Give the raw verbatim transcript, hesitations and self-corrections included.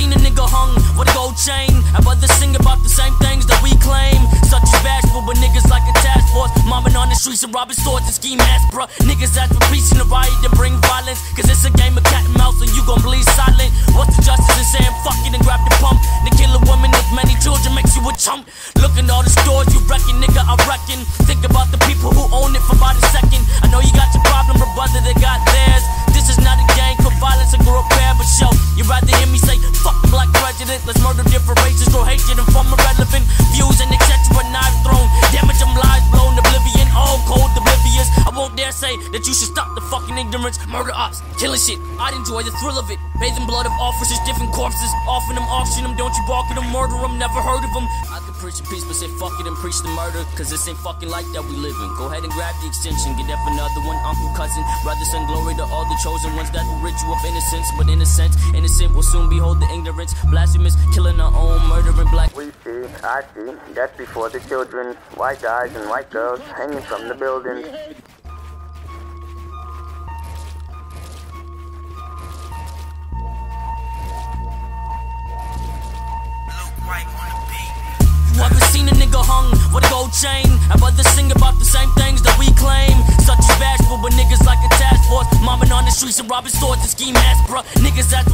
seen a nigga hung with a gold chain? I'd rather sing about the same things that we claim. Such as bashful, but niggas like a task force, mobbing on the streets and robbing stores and ski masks, bruh. Niggas ask for peace in the riot to bring violence, cause it's a game of cat and mouse and you gon' bleed silent. What's the justice in saying fuck it and grab the pump? To kill a woman with many children makes you a chump. Look at all the stores you reckon, nigga, I reckon. Think about the people who own it for about a second. I know you got your problem, but brother, they got theirs. This is not a gang for violence and grow repair, but show you rather hear me say fuck the black president. Let's murder different races, throw hatred and form irrelevant views and et cetera. Knives thrown, damage them lives blown, oblivion, all cold, oblivious. I won't dare say that you should stop the fucking ignorance. Murder ops, killing shit, I'd enjoy the thrill of it. Bathing blood of officers, different corpses, offering them, auction them. Don't you bark at them, murder them, never heard of them. I could preach a peace, but say fuck it and preach the murder, cause this ain't fucking like that we live in. Go ahead and grab the extension, get up another one, uncle, cousin, brother, son, glory to all the chosen ones that will rid you of innocence. But innocent, innocent will soon behold the ignorance. Blasphemous, killing our own, murdering black. We see, I see, death before the children, white guys and white girls hanging from the buildings. You ever seen a nigga hung with a gold chain? I'd rather sing about the same things that we claim. Such as bashful, but niggas like a task force, mobbing on the streets and robbing stores and ski masks, bruh. Niggas ask